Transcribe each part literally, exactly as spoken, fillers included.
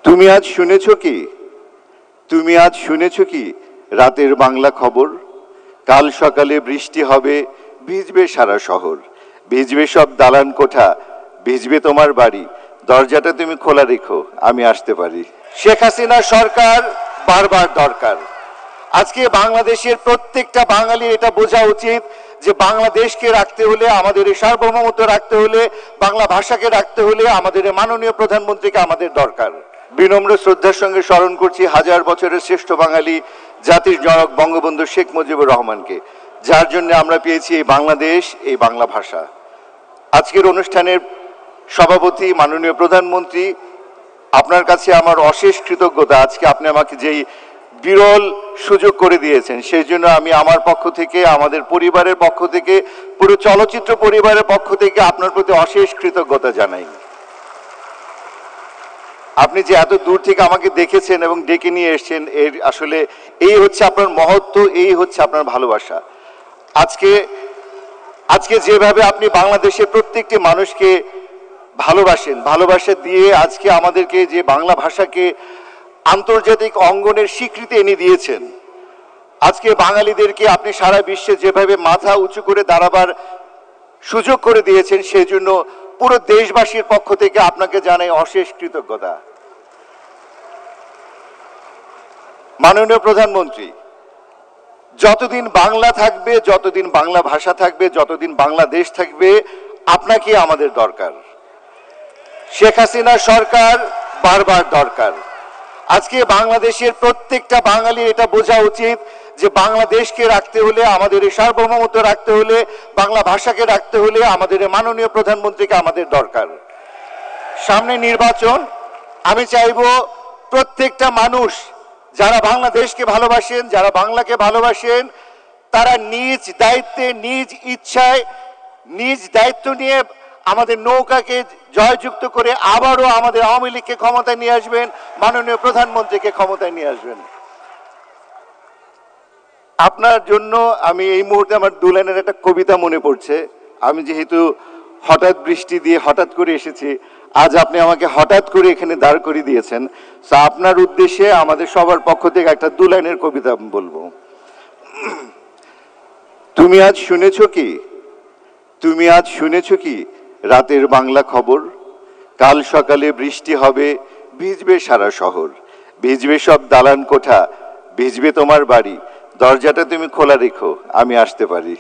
তুমি আজ শুনেছ কি তুমি আজ শুনেছ কি রাতের বাংলা খবর? কাল সকালে বৃষ্টি হবে, ভিজবে সারা শহর, ভিজবে সব দালান কোঠা, ভিজবে তোমার বাড়ি, দরজাটা তুমি খোলা রেখো, আমি আসতে পারি। শেখ হাসিনা সরকার বারবার দরকার। আজকে বাংলাদেশের প্রত্যেকটা বাঙালির এটা বোঝা উচিত যে বাংলাদেশকে রাখতে হলে, আমাদের এই সার্বভৌমত্ব রাখতে হলে, বাংলা ভাষাকে রাখতে হলে আমাদের মাননীয় প্রধানমন্ত্রীকে আমাদের দরকার। বিনম্র শ্রদ্ধার সঙ্গে স্মরণ করছি হাজার বছরের শ্রেষ্ঠ বাঙালি জাতির জনক বঙ্গবন্ধু শেখ মুজিবুর রহমানকে, যার জন্য আমরা পেয়েছি এই বাংলাদেশ, এই বাংলা ভাষা। আজকের অনুষ্ঠানের সভাপতি মাননীয় প্রধানমন্ত্রী, আপনার কাছে আমার অশেষ কৃতজ্ঞতা। আজকে আপনি আমাকে যেই বিরল সুযোগ করে দিয়েছেন, সেই জন্য আমি আমার পক্ষ থেকে, আমাদের পরিবারের পক্ষ থেকে, পুরো চলচ্চিত্র পরিবারের পক্ষ থেকে আপনার প্রতি অশেষ কৃতজ্ঞতা জানাই। আপনি যে এত দূর থেকে আমাকে দেখেছেন এবং ডেকে নিয়ে এসেছেন, এর আসলে এই হচ্ছে আপনার মহত্ব, এই হচ্ছে আপনার ভালোবাসা। আজকে আজকে যেভাবে আপনি বাংলাদেশের প্রত্যেকটি মানুষকে ভালোবাসেন, ভালোবাসা দিয়ে আজকে আমাদেরকে যে বাংলা ভাষাকে আন্তর্জাতিক অঙ্গনের স্বীকৃতি এনে দিয়েছেন, আজকে বাঙালিদেরকে আপনি সারা বিশ্বে যেভাবে মাথা উঁচু করে দাঁড়াবার সুযোগ করে দিয়েছেন, সেই জন্য পুরো দেশবাসীর পক্ষ থেকে আপনাকে জানাই অশেষ কৃতজ্ঞতা। মাননীয় প্রধানমন্ত্রী, যতদিন বাংলা থাকবে, যতদিন বাংলা ভাষা থাকবে, যতদিন বাংলাদেশ থাকবে, আপনাকে আমাদের দরকার। শেখ হাসিনা সরকার বারবার দরকার। আজকে বাংলাদেশের প্রত্যেকটা বাঙালির এটা বোঝা উচিত যে বাংলাদেশকে রাখতে হলে, আমাদের এই সার্বভৌমত্ব রাখতে হলে, বাংলা ভাষাকে রাখতে হলে আমাদের মাননীয় প্রধানমন্ত্রীকে আমাদের দরকার। সামনে নির্বাচন, আমি চাইব প্রত্যেকটা মানুষ যারা বাংলাদেশকে ভালোবাসেন, যারা বাংলাকে ভালোবাসেন, তারা নিজ দায়িত্বে, নিজ ইচ্ছায়, নিজ দায়িত্ব নিয়ে আমাদের নৌকাকে জয়যুক্ত করে আবারও আমাদের আওয়ামী লীগকে ক্ষমতায় নিয়ে আসবেন, মাননীয় প্রধানমন্ত্রীকে ক্ষমতায় নিয়ে আসবেন। আপনার জন্য আমি এই মুহূর্তে আমার দু লাইনের একটা কবিতা মনে পড়ছে। আমি যেহেতু হঠাৎ বৃষ্টি দিয়ে হঠাৎ করে এসেছি, আজ আপনি আমাকে হঠাৎ করে এখানে দাঁড় করিয়ে দিয়েছেন, তো আপনার উদ্দেশ্যে আমাদের সবার পক্ষ থেকে একটা দু লাইনের কবিতা বলবো। তুমি আজ শুনেছ কি তুমি আজ শুনেছ কি রাতের বাংলা খবর? কাল সকালে বৃষ্টি হবে, ভিজবে সারা শহর, ভিজবে সব দালান কোঠা, ভিজবে তোমার বাড়ি, দরজাটা তুমি খোলা রেখো, আমি আসতে পারি।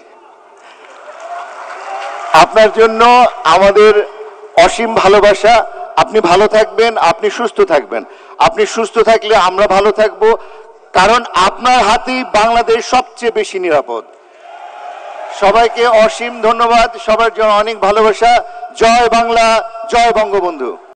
আপনার জন্য আমাদের অসীম ভালোবাসা। আপনি ভালো থাকবেন, আপনি সুস্থ থাকবেন। আপনি সুস্থ থাকলে আমরা ভালো থাকবো, কারণ আপনার হাতেই বাংলাদেশ সবচেয়ে বেশি নিরাপদ। সবাইকে অসীম ধন্যবাদ, সবার জন্য অনেক ভালোবাসা। জয় বাংলা, জয় বঙ্গবন্ধু।